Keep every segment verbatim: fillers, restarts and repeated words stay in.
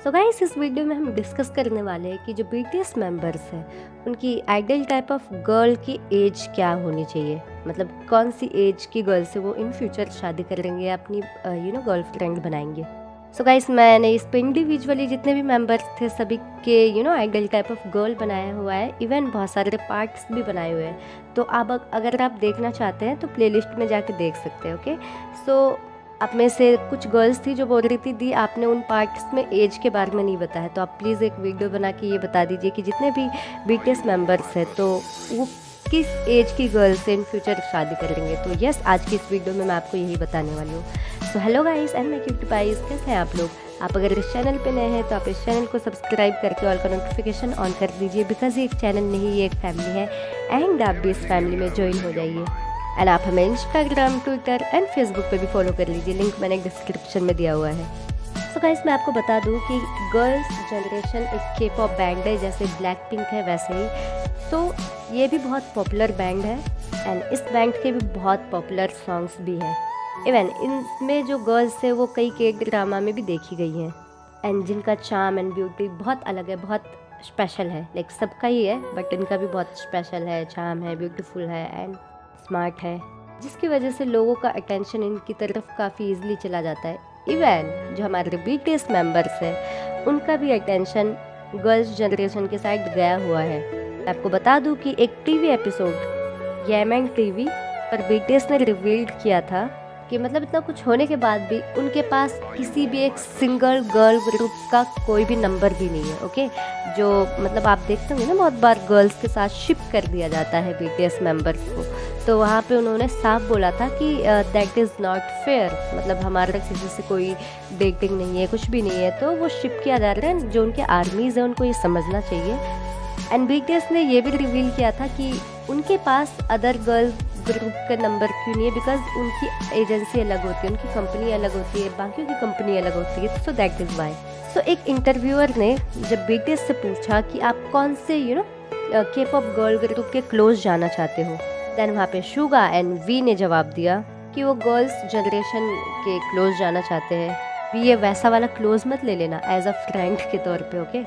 So guys, इस video में हम डिस्कस करने वाले हैं कि जो बीटीएस मेंबर्स हैं उनकी आइडियल टाइप ऑफ गर्ल की एज क्या होनी चाहिए। मतलब कौन सी एज की गर्ल से वो इन फ्यूचर शादी करेंगे, अपनी यू नो गर्लफ्रेंड बनाएंगे। सो so गाइस, मैंने इस पे इंडिविजुअली जितने भी मेंबर्स थे सभी के you know ideal type of girl बनाया हुआ है। इवन बहुत सारे पार्ट्स भी बनाए हुए हैं, तो आप अगर आप देखना चाहते हैं तो प्लेलिस्ट में जाके देख सकते हैं। ओके, सो आप में से कुछ गर्ल्स थी जो बोल रही थी दी आपने उन पार्ट्स में एज के बारे में नहीं बताया, तो आप प्लीज़ एक वीडियो बना के ये बता दीजिए कि जितने भी बीटीएस मेंबर्स हैं तो वो किस एज की गर्ल से इन फ्यूचर शादी करेंगे। तो यस, आज की इस वीडियो में मैं आपको यही बताने वाली हूँ। So hello guys and my cute pies, कैसे हैं आप लोग। आप अगर इस चैनल पे नए हैं तो आप इस चैनल को सब्सक्राइब करके ऑल का नोटिफिकेशन ऑन कर दीजिए, बिकॉज ये एक चैनल नहीं, ये एक फैमिली है एंड आप भी इस फैमिली में ज्वाइन हो जाइए। एंड आप हमें इंस्टाग्राम, ट्विटर एंड फेसबुक पे भी फॉलो कर लीजिए, लिंक मैंने डिस्क्रिप्शन में दिया हुआ है। सो गाइस, मैं आपको बता दूं कि गर्ल्स जनरेशन एक के पॉप बैंड है, जैसे ब्लैक पिंक है वैसे ही। सो so, ये भी बहुत पॉपुलर बैंड है एंड इस बैंड के भी बहुत पॉपुलर सॉन्ग्स भी हैं। इवन इनमें जो गर्ल्स है वो कई के ड्रामा में भी देखी गई हैं एंड जिनका चार्म एंड ब्यूटी बहुत अलग है, बहुत स्पेशल है। लाइक सबका ही है बट इनका भी बहुत स्पेशल है, चार्म है, ब्यूटीफुल है एंड स्मार्ट है, जिसकी वजह से लोगों का अटेंशन इनकी तरफ काफ़ी इजीली चला जाता है। इवन जो हमारे बीटीएस मेंबर्स हैं उनका भी अटेंशन गर्ल्स जनरेशन के साइड गया हुआ है। मैं आपको बता दूं कि एक टीवी एपिसोड येमेन टीवी पर बीटीएस ने रिवील्ड किया था कि मतलब इतना कुछ होने के बाद भी उनके पास किसी भी एक सिंगल गर्ल ग्रुप का कोई भी नंबर भी नहीं है। ओके, जो मतलब आप देखते होंगे ना बहुत बार गर्ल्स के साथ शिप कर दिया जाता है बीटीएस मेंबर्स को, तो वहाँ पे उन्होंने साफ बोला था कि दैट इज़ नॉट फेयर, मतलब हमारा किसी से कोई डेटिंग नहीं है, कुछ भी नहीं है, तो वो शिप किया जा रहा है। जो उनके आर्मीज़ हैं उनको ये समझना चाहिए। एंड बीटीएस ने ये भी रिवील किया था कि उनके पास अदर गर्ल्स ग्रुप का नंबर क्यों नहीं है, बिकॉज उनकी एजेंसी अलग होती है, उनकी कंपनी अलग होती है, बाकियों की कंपनी अलग होती है। So that is why. So एक इंटरव्यूअर ने जब बीटीएस से पूछा कि आप कौन से you know K pop girl group के क्लोज जाना चाहते हो, देन वहाँ पे शुगा एंड वी ने जवाब दिया कि वो गर्ल्स जनरेशन के क्लोज जाना चाहते हैं। भी ये वैसा वाला क्लोज मत ले लेना, एज अ फ्रेंड के तौर पे। ओके,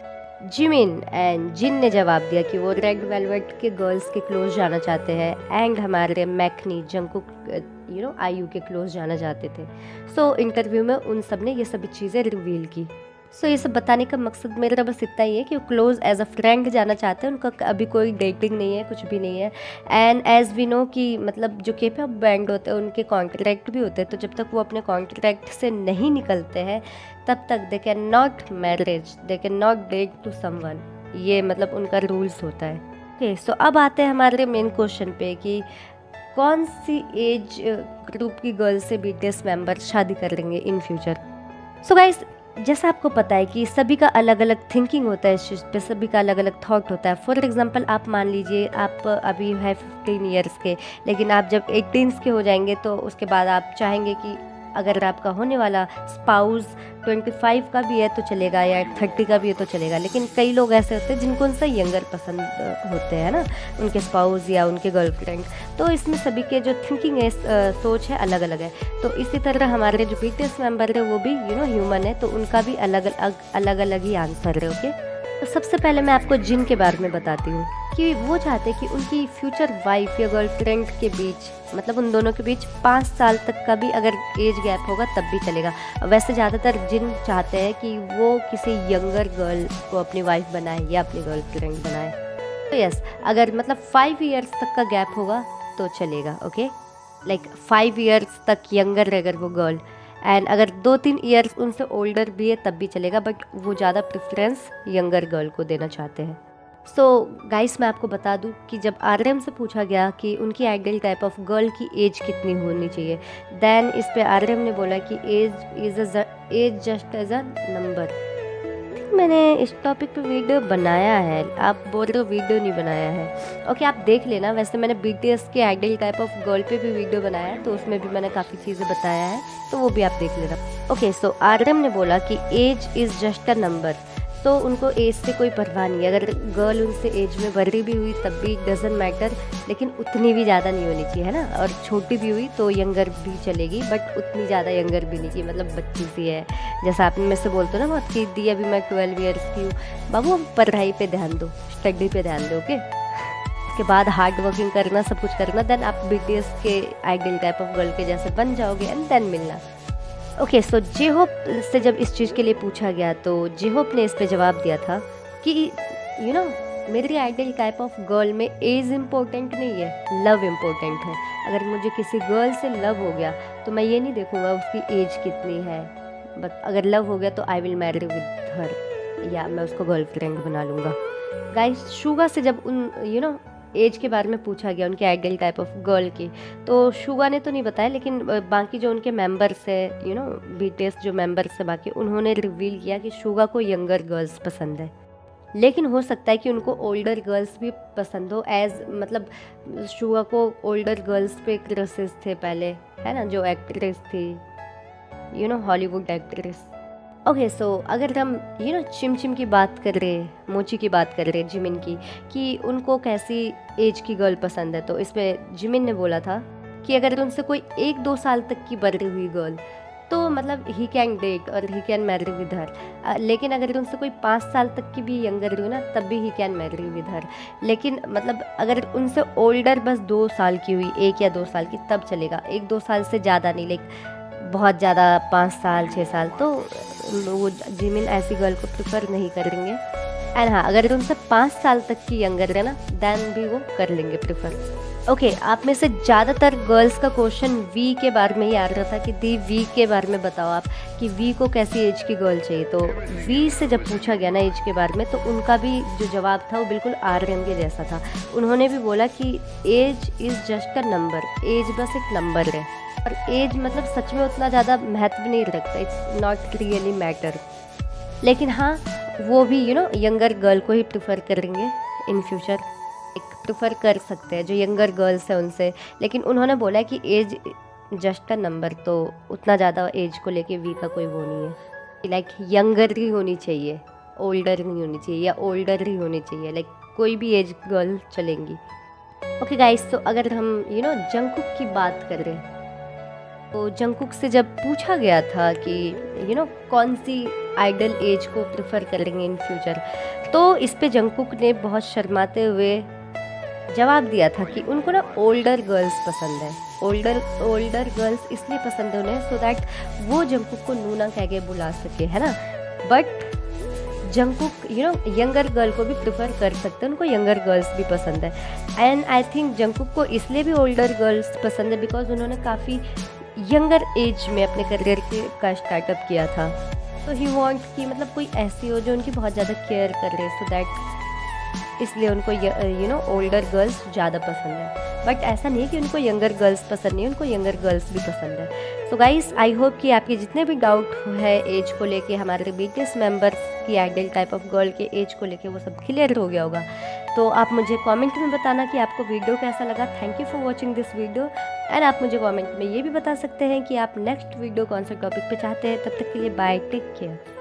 जिमिन एंड जिन ने जवाब दिया कि वो रेड वेलवेट के गर्ल्स के क्लोज जाना चाहते हैं एंड हमारे मैकनी जंकुक यू नो आयु के क्लोज जाना चाहते थे। सो so, इंटरव्यू में उन सब ने ये सभी चीज़ें रिवील की। सो so, ये सब बताने का मकसद मेरा बस इतना ही है कि वो क्लोज एज अ फ्रेंड जाना चाहते हैं, उनका अभी कोई डेटिंग नहीं है, कुछ भी नहीं है। एंड एज वी नो कि मतलब जो के पॉप बैंड होते हैं उनके कॉन्ट्रैक्ट भी होते हैं, तो जब तक वो अपने कॉन्ट्रैक्ट से नहीं निकलते हैं तब तक they can not marriage, they can not date to someone, ये मतलब उनका रूल्स होता है। ओके, सो अब आते हैं हमारे मेन क्वेश्चन पे कि कौन सी एज ग्रुप की गर्ल से बीटीएस मेंबर शादी करेंगे इन फ्यूचर। सो गाइस, जैसा आपको पता है कि सभी का अलग अलग थिंकिंग होता है इस चीज़ पे, सभी का अलग अलग थॉट होता है। फॉर एग्जांपल, आप मान लीजिए आप अभी है फिफ्टीन इयर्स के, लेकिन आप जब एटीन के हो जाएंगे तो उसके बाद आप चाहेंगे कि अगर आपका होने वाला स्पाउस ट्वेंटी फाइव का भी है तो चलेगा या थर्टी का भी है तो चलेगा। लेकिन कई लोग ऐसे होते हैं जिनको उनसे यंगर पसंद होते हैं ना, उनके स्पाउस या उनके गर्लफ्रेंड। तो इसमें सभी के जो थिंकिंग है, सोच है, अलग अलग है। तो इसी तरह हमारे जो बीटीएस मेंबर है वो भी यू नो ह्यूमन है, तो उनका भी अलग अलग अलग अलग ही आंसर है। ओके, तो सबसे पहले मैं आपको जिन के बारे में बताती हूँ कि वो चाहते हैं कि उनकी फ्यूचर वाइफ या गर्लफ्रेंड के बीच, मतलब उन दोनों के बीच पाँच साल तक का भी अगर एज गैप होगा तब भी चलेगा। वैसे ज़्यादातर जिन चाहते हैं कि वो किसी यंगर गर्ल को अपनी वाइफ बनाए या अपनी गर्लफ्रेंड बनाए। तो यस, अगर मतलब फाइव ईयर्स तक का गैप होगा तो चलेगा। ओके, लाइक फाइव ईयर्स तक यंगर अगर वो गर्ल, एंड अगर दो तीन ईयर्स उनसे ओल्डर भी है तब भी चलेगा, बट वो ज़्यादा प्रेफरेंस यंगर गर्ल को देना चाहते हैं। सो so, गाइस, मैं आपको बता दूं कि जब आरएम से पूछा गया कि उनकी आइडियल टाइप ऑफ गर्ल की एज कितनी होनी चाहिए, देन इस पे आरएम ने बोला कि age is age just age a number. मैंने इस टॉपिक पे वीडियो बनाया है, आप बोल रहे हो वीडियो नहीं बनाया है। ओके okay, आप देख लेना। वैसे मैंने बीटीएस के आइडियल टाइप ऑफ गर्ल पे भी वीडियो बनाया है, तो उसमें भी मैंने काफ़ी चीज़ें बताया है, तो वो भी आप देख लेना। ओके, सो आरएम ने बोला कि age is just a number, तो उनको एज से कोई परवाह नहीं है। अगर गर्ल उनसे एज में बड़ी भी हुई तब भी डजंट मैटर, लेकिन उतनी भी ज़्यादा नहीं होनी चाहिए, है ना। और छोटी भी हुई तो यंगर भी चलेगी, बट उतनी ज़्यादा यंगर भी नहीं की, मतलब बच्ची सी है। जैसा आपने में से बोलते हो ना बहुत कि दी अभी मैं ट्वेल्व ईयर्स की हूँ, बाबू पढ़ाई पे ध्यान दो, स्टडी पे ध्यान दो, ओके। उसके बाद हार्ड वर्किंग करना, सब कुछ करना, देन आप बीटीएस के आइडियल टाइप ऑफ गर्ल के जैसे बन जाओगे एंड देन मिलना। ओके, सो जे होप से जब इस चीज़ के लिए पूछा गया तो जे होप ने इस पे जवाब दिया था कि यू नो मेरी आइडियल टाइप ऑफ गर्ल में एज इम्पोर्टेंट नहीं है, लव इम्पोर्टेंट है। अगर मुझे किसी गर्ल से लव हो गया तो मैं ये नहीं देखूँगा उसकी एज कितनी है, बट अगर लव हो गया तो I will marry with her, या मैं उसको गर्लफ्रेंड बना लूँगा। गाइस, शुगा से जब उन यू नो एज के बारे में पूछा गया उनके आइडियल टाइप ऑफ गर्ल की, तो शुगा ने तो नहीं बताया, लेकिन बाकी जो उनके मेंबर्स है, यू नो बीटीएस जो मेंबर्स है बाकी, उन्होंने रिवील किया कि शुगा को यंगर गर्ल्स पसंद है, लेकिन हो सकता है कि उनको ओल्डर गर्ल्स भी पसंद हो। एज मतलब शुगा को ओल्डर गर्ल्स पे क्रशेस थे पहले, है ना, जो एक्ट्रेस थी, you know Hollywood actress. Okay, so अगर हम यू नो चिम चिम की बात कर रहे हैं, मोची की बात कर रहे हैं, जिमिन की, कि उनको कैसी एज की गर्ल पसंद है, तो इसमें जिमिन ने बोला था कि अगर उनसे कोई एक दो साल तक की बड़ी हुई गर्ल, तो मतलब ही कैन डेट और he can marry with her. लेकिन अगर उनसे कोई पाँच साल तक की भी यंगर हुई ना, तब भी he can marry with her. लेकिन मतलब अगर उनसे ओल्डर बस दो साल की हुई, एक या दो साल की, तब चलेगा। एक दो साल से ज़्यादा नहीं, लाइक बहुत ज़्यादा पाँच साल छः साल तो वो जिमिन ऐसी गर्ल को प्रेफर नहीं करेंगे। एंड हाँ, अगर उनसे पाँच साल तक की यंगर है ना, देन भी वो कर लेंगे प्रेफर। ओके, आप में से ज़्यादातर गर्ल्स का क्वेश्चन वी के बारे में ही आ रहा था कि दी वी के बारे में बताओ आप कि वी को कैसी एज की गर्ल चाहिए। तो वी से जब पूछा गया ना एज के बारे में, तो उनका भी जो जवाब था वो बिल्कुल आर्यन के जैसा था। उन्होंने भी बोला कि age is just a number, age बस एक नंबर है, और एज मतलब सच में उतना ज़्यादा महत्व नहीं रखता, इट्स नॉट रियली मैटर। लेकिन हाँ, वो भी यू नो यंगर गर्ल को ही प्रेफर करेंगे इन फ्यूचर, एक प्रेफर कर सकते हैं जो यंगर गर्ल्स हैं उनसे। लेकिन उन्होंने बोला कि एज जस्ट अ नंबर, तो उतना ज़्यादा एज को लेके वी का कोई वो नहीं है। लाइक यंगर ही होनी चाहिए, ओल्डर नहीं होनी चाहिए, या ओल्डर ही होनी चाहिए, लाइक कोई भी एज गर्ल चलेंगी। ओके गाइस, तो अगर हम यू नो जंगकुक की बात कर रहे हैं, तो जंगकुक से जब पूछा गया था कि यू नो कौन सी आइडल एज को प्रेफर करेंगे इन फ्यूचर, तो इस पे जंगकुक ने बहुत शर्माते हुए जवाब दिया था कि उनको ना ओल्डर गर्ल्स पसंद है। ओल्डर ओल्डर गर्ल्स इसलिए पसंद है उन्हें, सो दैट वो जंगकुक को नूना कह के बुला सके, है ना। But Jungkook you know younger girl को भी प्रेफर कर सकते हैं, उनको यंगर गर्ल्स भी पसंद है। एंड आई थिंक जंगकुक को इसलिए भी ओल्डर गर्ल्स पसंद है बिकॉज उन्होंने काफ़ी यंगर एज में अपने करियर के का स्टार्टअप किया था। तो ही वांट कि मतलब कोई ऐसी हो जो उनकी बहुत ज़्यादा केयर कर रहे, सो दैट इसलिए उनको यू नो ओल्डर गर्ल्स ज़्यादा पसंद है। बट ऐसा नहीं है कि उनको यंगर गर्ल्स पसंद नहीं है, उनको यंगर गर्ल्स भी पसंद है। सो गाइस, आई होप कि आपके जितने भी डाउट है एज को लेके, हमारे बीटीएस मेंबर्स की आइडियल टाइप ऑफ गर्ल के एज को लेके, वो सब क्लियर हो गया होगा। तो आप मुझे कमेंट में बताना कि आपको वीडियो कैसा लगा। Thank you for watching this video. And आप मुझे कमेंट में ये भी बता सकते हैं कि आप नेक्स्ट वीडियो कौन सा टॉपिक पे चाहते हैं। तब तक के लिए बाय, टेक केयर।